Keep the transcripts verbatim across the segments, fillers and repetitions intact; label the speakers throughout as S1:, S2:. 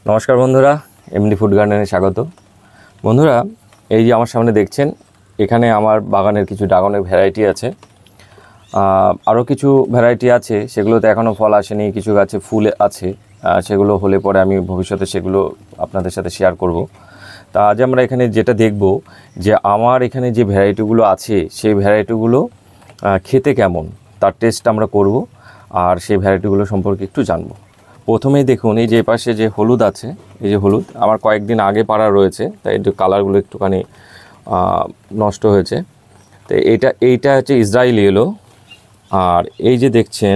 S1: নমস্কার বন্ধুরা, MD food গার্ডেনে স্বাগত। বন্ধুরা, এই যে আমার সামনে দেখছেন, এখানে আমার বাগানের কিছু ড্রাগনের ভ্যারাইটি আছে। আরও কিছু ভ্যারাইটি আছে, সেগুলোতে এখনও ফল আসেনি, কিছু গাছে ফুল আছে। সেগুলো হলে পরে আমি ভবিষ্যতে সেগুলো আপনাদের সাথে শেয়ার করব। তা আজ আমরা এখানে যেটা দেখব যে আমার এখানে যে ভ্যারাইটিগুলো আছে সেই ভ্যারাইটিগুলো খেতে কেমন, তার টেস্ট আমরা করব আর সেই ভ্যারাইটিগুলো সম্পর্কে একটু জানবো। প্রথমেই দেখুন, এই যে পাশে যে হলুদ আছে, এই যে হলুদ আমার কয়েকদিন আগে পাড়া রয়েছে, তাই একটু কালারগুলো একটুখানি নষ্ট হয়েছে। তো এইটা এইটা হচ্ছে ইসরায়েলি ইয়েলো। আর এই যে দেখছেন,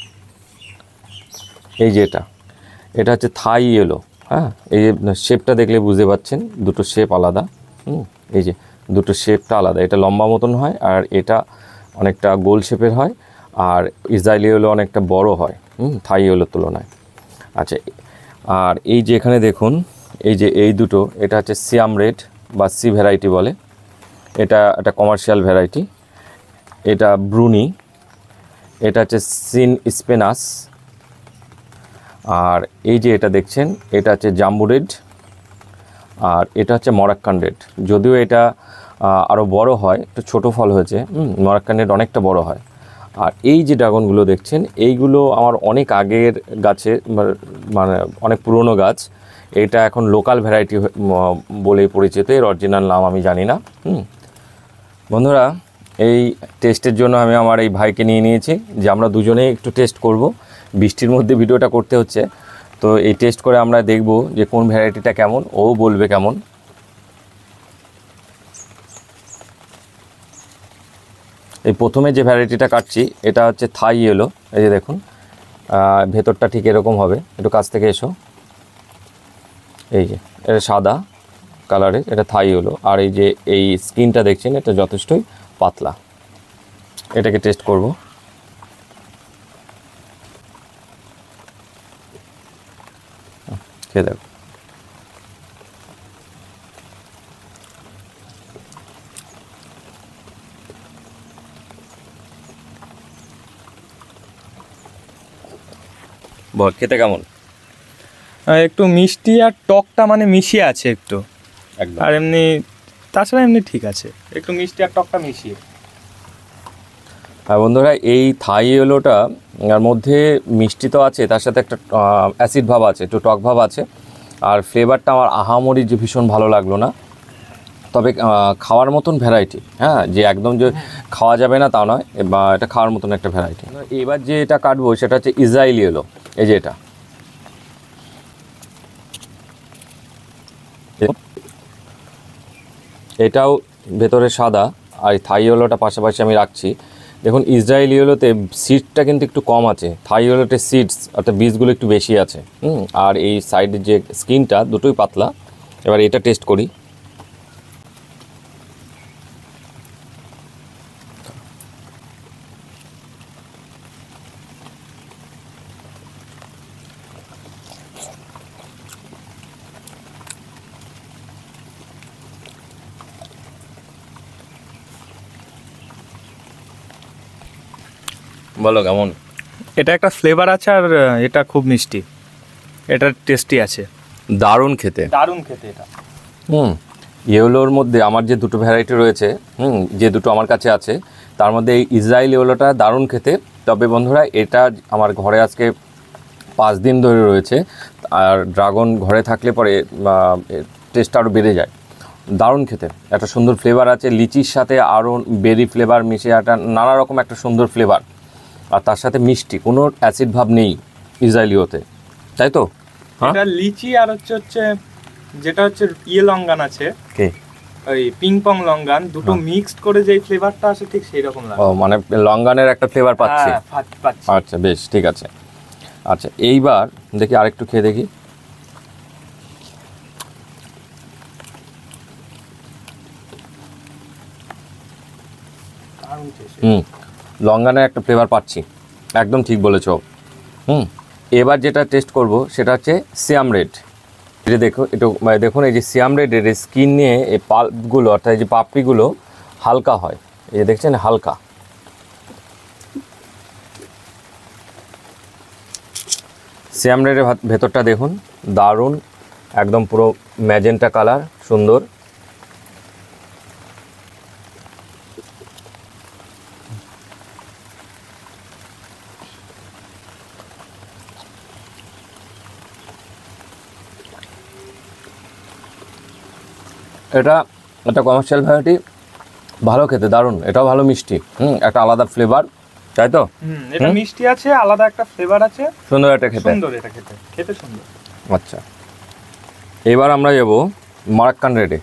S1: এই যে এটা এটা হচ্ছে থাই ইয়েলো। হ্যাঁ, এই যে শেপটা দেখলে বুঝতে পারছেন, দুটো শেপ আলাদা। হুম এই যে দুটো শেপটা আলাদা, এটা লম্বা মতন হয় আর এটা অনেকটা গোল শেপের হয়। আর ইসরায়েলি ইয়েলো অনেকটা বড় হয় হুম থাই ইয়েলোর তুলনায়। আচ্ছা, আর এই যে এখানে দেখুন, এই যে এই দুটো, এটা হচ্ছে সিয়াম রেড বা সি ভ্যারাইটি বলে, এটা একটা কমার্শিয়াল ভ্যারাইটি। এটা ব্রুনি, এটা হচ্ছে সিন স্পেনাস। আর এই যে এটা দেখছেন, এটা হচ্ছে জাম্বু রেড। আর এটা হচ্ছে মরাক্কান রেড। যদিও এটা আরও বড় হয়, একটু ছোটো ফল হয়েছে। মরাক্কান রেড অনেকটা বড় হয়। আর এই যে ড্রাগনগুলো দেখছেন, এইগুলো আমার অনেক আগের গাছে, মানে অনেক পুরনো গাছ। এটা এখন লোকাল ভ্যারাইটি বলে পরিচিত, এর অরিজিনাল নাম আমি জানি না। হুম বন্ধুরা, এই টেস্টের জন্য আমি আমার এই ভাইকে নিয়ে নিয়েছি, যে আমরা দুজনেই একটু টেস্ট করব। বৃষ্টির মধ্যে ভিডিওটা করতে হচ্ছে, তো এই টেস্ট করে আমরা দেখব যে কোন ভ্যারাইটিটা কেমন, ও বলবে কেমন। এই প্রথমে যে ভ্যারাইটিটা কাটছি, এটা হচ্ছে থাই ইয়েলো। এই যে দেখুন, ভেতরটা ঠিক এরকম হবে। একটু কাছ থেকে এসো। এই যে এটা সাদা কালারের, এটা থাই ইয়েলো। আর এই যে এই স্কিনটা দেখছেন, এটা যথেষ্টই পাতলা। এটাকে টেস্ট করব। খেয়ে দেখো। বল, খেতে কেমন?
S2: একটু মিষ্টি আর টকটা মানে মিশিয়ে আছে একটু,
S1: একদম।
S2: আর এমনি তাছাড়া এমনি ঠিক আছে, একটু মিষ্টি আর টকটা মিশিয়ে।
S1: হ্যাঁ বন্ধুরা, এই থাই ইয়েলোটা এর মধ্যে মিষ্টি তো আছে, তার সাথে একটা অ্যাসিড ভাব আছে, একটু টক ভাব আছে। আর ফ্লেভারটা আমার আহামরি যে ভীষণ ভালো লাগলো না, তবে খাওয়ার মতন ভ্যারাইটি। হ্যাঁ, যে একদম যে খাওয়া যাবে না তা নয়, বা এটা খাওয়ার মতন একটা ভ্যারাইটি। এবার যে এটা কাটবো সেটা হচ্ছে ইসরায়েলি ইয়েলো। এই যে এটা, এটাও ভেতরে সাদা, আর থাই ইয়েলোটা পাশাপাশি আমি রাখছি। দেখুন, ইসরায়েলি ইয়েলোতে সিডসটা কিন্তু একটু কম আছে, থাই ইয়েলোতে সিডস অর্থাৎ বীজগুলো একটু বেশি আছে। হুম আর এই সাইডের যে স্কিনটা দুটোই পাতলা। এবার এটা টেস্ট করি। বলো কেমন?
S2: এটা একটা ফ্লেভার আছে, আর এটা খুব মিষ্টি, এটা টেস্টি আছে,
S1: দারুণ খেতে,
S2: দারুণ খেতে এটা।
S1: হুম ইয়েলোর মধ্যে আমার যে দুটো ভ্যারাইটি রয়েছে, হুম যে দুটো আমার কাছে আছে, তার মধ্যে এই ইসরায়েল ইয়েলোটা দারুণ খেতে। তবে বন্ধুরা, এটা আমার ঘরে আজকে পাঁচ দিন ধরে রয়েছে, আর ড্রাগন ঘরে থাকলে পরে টেস্ট আরও বেড়ে যায়। দারুণ খেতে, একটা সুন্দর ফ্লেভার আছে, লিচির সাথে আরও বেরি ফ্লেভার মিশে একটা নানা রকম একটা সুন্দর ফ্লেভার। আর তার সাথে মিষ্টি, কোনো অ্যাসিড ভাব নেই ইসরায়েলিওতে, তাই তো?
S2: এটা লিচি আর হচ্ছে হচ্ছে যেটা হচ্ছে ইয়ে লঙ্গান আছে,
S1: কে
S2: ওই পিং পং লঙ্গান, দুটো মিক্সড করে যে ফ্লেভারটা আসে ঠিক সেই রকম লাগে।
S1: ও, মানে লঙ্গানের একটা ফ্লেভার পাচ্ছি।
S2: হ্যাঁ, পাচ্ছি।
S1: আচ্ছা, বেশ, ঠিক আছে। আচ্ছা, এইবার দেখি আরেকটু খেয়ে দেখি। হুম লঙ্গানের একটা ফ্লেভার পাচ্ছি, একদম ঠিক বলেছ। হুম এবার যেটা টেস্ট করব সেটা হচ্ছে সিয়াম রেড। এটা দেখো, একটু দেখুন, এই যে সিয়াম রেডের স্কিন নিয়ে এই পাল্পগুলো অর্থাৎ এই যে পাপড়িগুলো হালকা হয়, এই যে দেখছেন হালকা। সিয়াম রেডের ভেতরটা দেখুন, দারুণ একদম পুরো ম্যাজেন্টা কালার, সুন্দর। এটা একটা কমার্শিয়াল ভ্যারাইটি, ভালো খেতে, দারুণ। এটাও ভালো মিষ্টি, হুম একটা আলাদা ফ্লেভার, তাই তো?
S2: হুম এটা মিষ্টি আছে, আলাদা একটা ফ্লেভার আছে,
S1: সুন্দর একটা খেতে,
S2: সুন্দর এটা খেতে, খেতে সুন্দর।
S1: আচ্ছা, এবার আমরা যাব মারাক্কান রেডে।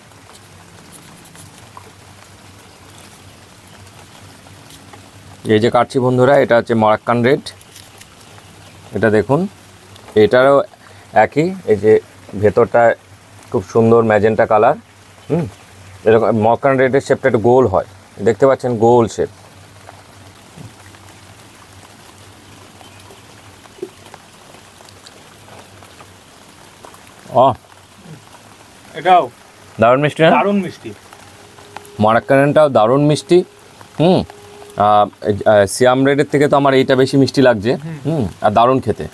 S1: এই যে কাটছি বন্ধুরা, এটা হচ্ছে মারাক্কান রেড। এটা দেখুন, এটারও একই, এই যে ভেতরটা খুব সুন্দর ম্যাজেন্টা কালার। হুম এরকম মারাক্কান রেডের শেপটা একটু গোল হয়, দেখতে পাচ্ছেন, গোল শেপ। ও
S2: এটাও
S1: দারুণ মিষ্টি না?
S2: দারুণ মিষ্টি।
S1: মারাক্কানটাও দারুণ মিষ্টি। হুম সিয়াম রেডের থেকে তো আমার এইটা বেশি মিষ্টি লাগছে। হুম আর দারুণ খেতে।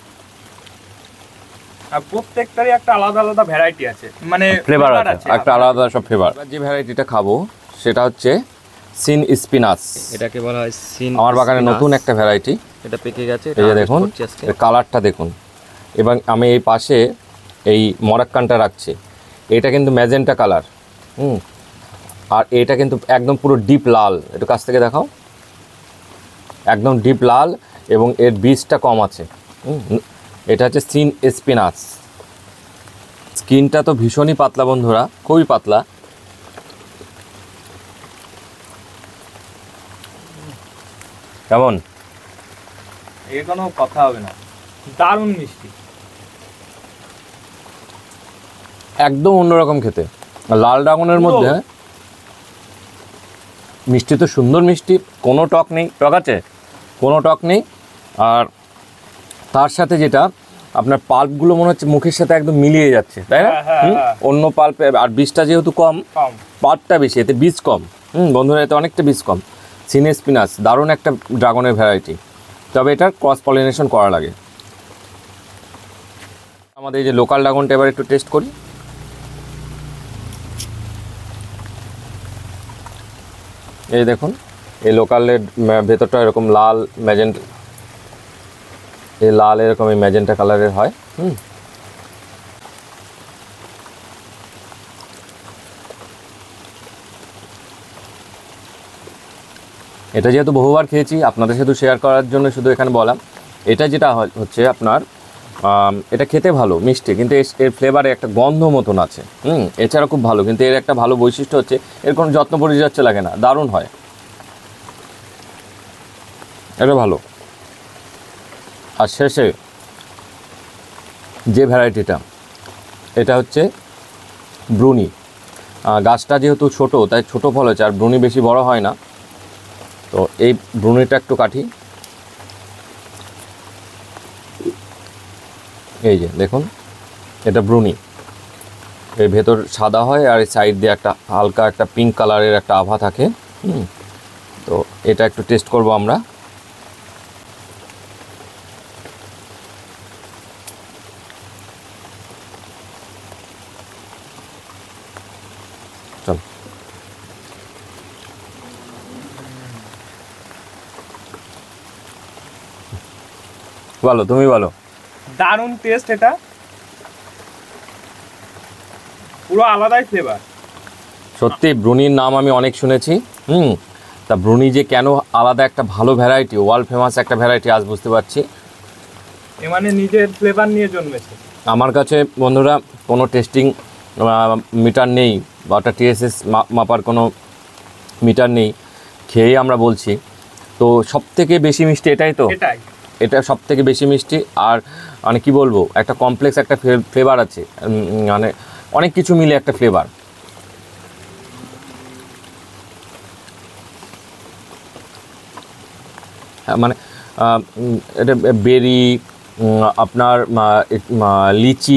S2: আর প্রত্যেকটারই একটা আলাদা আলাদা ভ্যারাইটি আছে, মানে
S1: ফ্লেভার আছে, একটা আলাদা সব ফ্লেভার। যে ভ্যারাইটিটা খাবো সেটা হচ্ছে সিন স্পিনাচ।
S3: এটাকে বলা হয় সিন।
S1: আমার বাগানে নতুন একটা ভ্যারাইটি,
S3: এটা পেকে গেছে।
S1: এই যে দেখুন, এর কালারটা দেখুন। এবং আমি এই পাশে এই মরাক্কানটা রাখছি, এটা কিন্তু ম্যাজেন্টা কালার। হুম আর এটা কিন্তু একদম পুরো ডিপ লাল, একটু কাছ থেকে দেখাও, একদম ডিপ লাল, এবং এর বীজটা কম আছে। হুম এটা হচ্ছে সিন স্পিনাচ। স্কিনটা তো ভীষণই পাতলা বন্ধুরা, খুবই পাতলা। কেমন?
S2: এর কোনো কথা হবে না, দারুণ মিষ্টি,
S1: একদম অন্যরকম খেতে। লাল ড্রাগনের মধ্যে মিষ্টি তো সুন্দর মিষ্টি, কোনো টক নেই, টক আছে কোনো টক নেই। আর তার সাথে যেটা আপনার পাল্পগুলো মনে হচ্ছে মুখের সাথে একদম মিলিয়ে যাচ্ছে, তাই না?
S2: হ্যাঁ, হ্যাঁ,
S1: হুম,
S2: হ্যাঁ।
S1: অন্য পাল্প, আর বীজটা যেহেতু কম,
S2: কম
S1: পাল্পটা বেশি, এতে বীজ কম। হুম বন্ধুরা, এতে অনেকটা বীজ কম। সিনে স্পিনাচ দারুণ একটা ড্রাগনের ভ্যারাইটি, তবে এটার ক্রস পলিনেশন করা লাগে। আমাদের এই যে লোকাল ড্রাগনটা এবার একটু টেস্ট করি। এই দেখুন, এই লোকালের ভেতরটা এরকম লাল ম্যাজেন্টা, এই লাল এরকম এই ম্যাজেন্টা কালারের হয়। হুম এটা যেহেতু বহুবার খেয়েছি, আপনাদের সাথে শেয়ার করার জন্য শুধু এখানে বললাম। এটা যেটা হচ্ছে আপনার, এটা খেতে ভালো মিষ্টি, কিন্তু এর ফ্লেভারে একটা গন্ধ মতন আছে। হুম এছাড়া খুব ভালো, কিন্তু এর একটা ভালো বৈশিষ্ট্য হচ্ছে এর কোনো যত্ন পরিচর্যা লাগে না, দারুণ হয়, এটা ভালো। আর শেষে যে ভ্যারাইটিটা, এটা হচ্ছে ব্রুনি। গাছটা যেহেতু ছোট, তাই ছোট ফল হচ্ছে, আর ব্রুনি বেশি বড় হয় না। তো এই ব্রুনিটা একটু কাটি, এই যে দেখুন, এটা ব্রুনি। এর ভেতর সাদা হয়, আর এই সাইড দিয়ে একটা হালকা একটা পিঙ্ক কালারের একটা আভা থাকে। হুম তো এটা একটু টেস্ট করব আমরা। চল, বলো, তুমি বলো।
S2: দারুণ টেস্ট, এটা পুরো আলাদাই ফ্লেভার।
S1: সত্যি ব্রুনির নাম আমি অনেক শুনেছি। হুম তা ব্রুনি যে কেন আলাদা একটা ভালো ভ্যারাইটি, ওয়ার্ল্ড ফেমাস একটা ভ্যারাইটি, আজ বুঝতে পারছি।
S2: এ মানে নিজের ফ্লেভার নিয়ে জন্মেছে।
S1: আমার কাছে বন্ধুরা কোনো টেস্টিং মিটার নেই, বা একটা টিএসএস মাপার কোনো মিটার নেই, খেয়েই আমরা বলছি। তো সব থেকে বেশি মিষ্টি এটাই তো,
S2: এটাই
S1: এটা সব থেকে বেশি মিষ্টি। আর মানে কি বলবো, একটা কমপ্লেক্স একটা ফ্লেভার আছে, উম, মানে অনেক কিছু মিলে একটা ফ্লেভার। মানে আহ, উম, এটা বেরি, উম, আপনার আহ, এ- আহ, লিচি,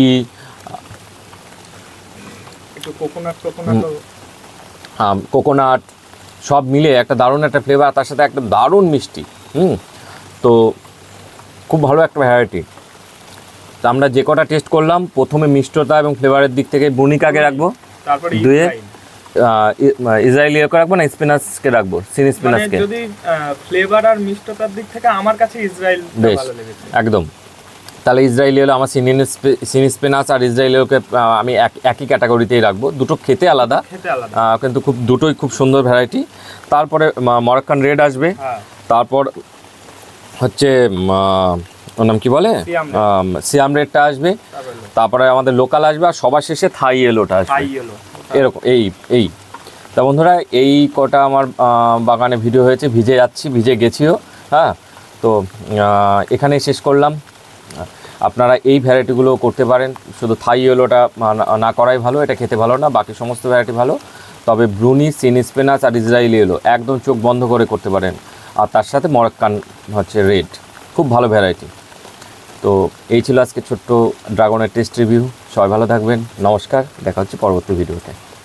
S2: একটু কোকোনাট কোকোনাট
S1: আম, কোকোনাট, সব মিলে একটা দারুণ একটা ফ্লেভার, তার সাথে একটা দারুণ মিষ্টি। হুম তো খুব ভালো একটা ভ্যারাইটি। তা তা আমরা যে কটা টেস্ট করলাম, প্রথমে মিষ্টতা এবং ফ্লেভারের দিক থেকে ব্রুনিকাকে রাখবো,
S2: তারপরে
S1: দুয়ে
S2: ইসরায়েল।
S1: আহ, ই- ইসরায়েলিয়াকে রাখবো না স্পিনাচকে রাখবো, সিন
S2: মানে
S1: স্পিনাচকে।
S2: যদি ফ্লেভার আর মিষ্টতার দিক থেকে আমার কাছে ইসরায়েল
S1: বেশ,
S2: ভালো লেগেছে।
S1: একদম। তাহলে ইসরায়েলি হলো আমার সিন সিন স্পিনাচ আর ইসরায়েলিওকে আমি এক একই ক্যাটাগরিতেই রাখবো, দুটো খেতে আলাদা
S2: খেতে আলাদা।
S1: আহ, কিন্তু খুব দুটোই খুব সুন্দর ভ্যারাইটি। তারপরে মরক্কান রেড আসবে,
S2: হ্যাঁ,
S1: তারপর হচ্ছে উম, আহ, ওর নাম কি বলে,
S2: সিয়াম red।
S1: আম, সিয়াম রেডটা আসবে,
S2: তারপরে
S1: তারপরে আমাদের লোকাল আসবে, আর সবার শেষে থাই এলোটা আসবে।
S2: High yellow.
S1: এরকম এই এই তা বন্ধুরা, এই কটা আমার আহ, বাগানে ভিডিও হয়েছে, ভিজে যাচ্ছি, ভিজে গেছিও। হ্যাঁ, তো আহ, এখানেই শেষ করলাম। আপনারা এই ভ্যারাইটিগুলো করতে পারেন, শুধু থাই ইয়েলোটা না করাই ভালো, এটা খেতে ভালো না, বাকি সমস্ত ভ্যারাইটি ভালো। তবে ব্রুনি, সিন স্পিনাচ আর ইসরায়েলি ইয়েলো একদম চোখ বন্ধ করে করতে পারেন। আর তার সাথে মরক্কান হচ্ছে রেড, খুব ভালো ভ্যারাইটি। তো এই ছিল আজকে ছোট্ট ড্রাগনের টেস্ট রিভিউ। সবাই ভালো থাকবেন, নমস্কার, দেখা হচ্ছে পরবর্তী ভিডিওতে।